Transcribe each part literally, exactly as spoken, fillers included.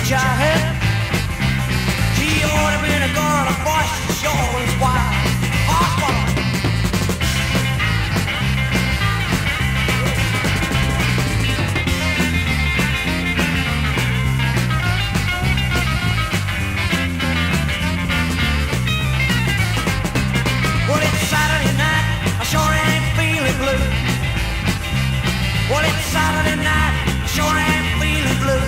jive. She ought to been a girl, a voice sure was wild. Horsewoman. Well, it's Saturday night, I sure ain't feeling blue. Well, it's Saturday night, I sure ain't feeling blue.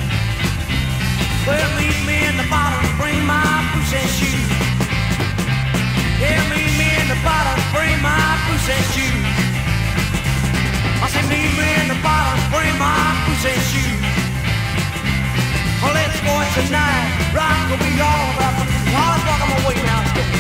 Well, meet me in the bottom, bring my boots and shoes. Yeah, meet me in the bottom, bring my boots and shoes. I say meet me in the bottom, bring my boots and shoes. Well, let's go tonight, rock will be all about the blues. I'll walk on my way now, let's go.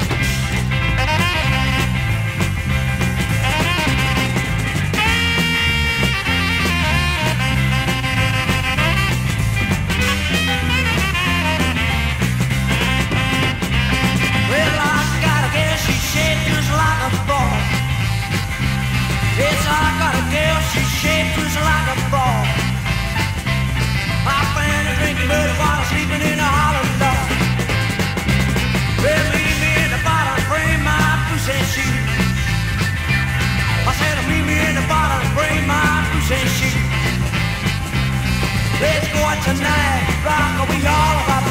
Yes, I got a girl, she's shaped just like a frog. I found her drinking muddy water, sleeping in a hollow log. Well, meet me in the bottom, bring my boots and shoes. I said, meet me in the bottom, bring my boots and shoes. Let's go out tonight, rock, we all about